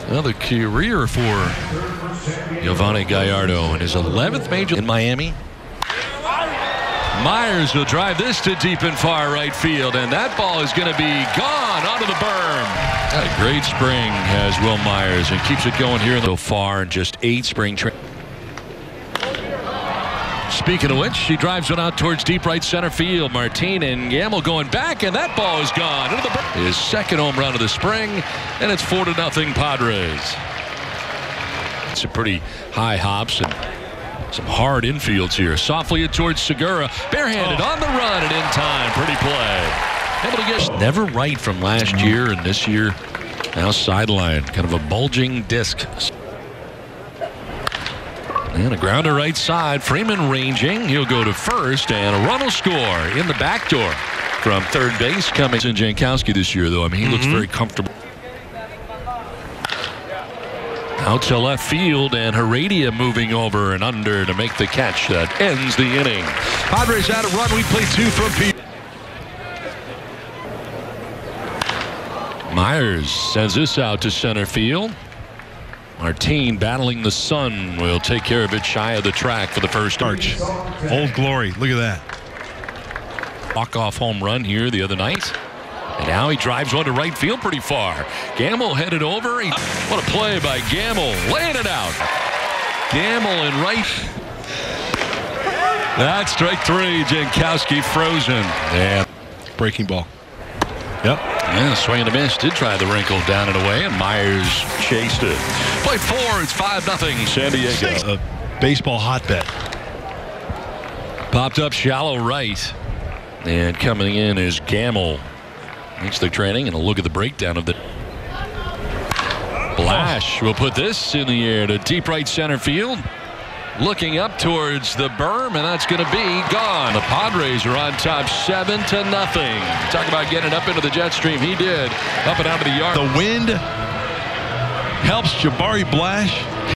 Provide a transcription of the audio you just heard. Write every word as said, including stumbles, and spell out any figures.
Another career for Yovani Gallardo in his eleventh major in Miami. Myers will drive this to deep and far right field, and that ball is going to be gone onto the berm. Got a great spring has Will Myers and keeps it going here so far in just eight spring training. Speaking of which, she drives one out towards deep right center field. Martin and Gamble going back, and that ball is gone into the berm. His second home run of the spring, and it's four to nothing Padres. It's a pretty high hops and some hard infields here. Softly towards Segura. Barehanded oh. on the run and in time. Pretty play. Able to get never right from last year and this year. Now sideline. Kind of a bulging disc. And a ground to right side. Freeman ranging. He'll go to first and a run will score in the back door from third base. Coming in Jankowski this year, though. I mean, he mm-hmm. looks very comfortable. Out to left field, and Heredia moving over and under to make the catch that ends the inning. Padres out a run. We play two from Pete. Myers sends this out to center field. Martin battling the sun will take care of it shy of the track for the first arch. Old Glory. Look at that. Walk-off home run here the other night. And now he drives one to right field pretty far. Gamble headed over. He, what a play by Gamble. Laying it out. Gamble in right. That's strike three. Jankowski frozen. Yeah. Breaking ball. Yep. Yeah, swing and a miss. Did try the wrinkle down and away, and Myers chased it. Play four. It's five nothing San Diego. A baseball hotbed. Popped up shallow right. And coming in is Gamble. Makes their training and a look at the breakdown of the Blash will put this in the air to deep right center field. Looking up towards the berm, and that's going to be gone. The Padres are on top seven to nothing. Talk about getting up into the jet stream. He did. Up and out of the yard. The wind helps Jabari Blash.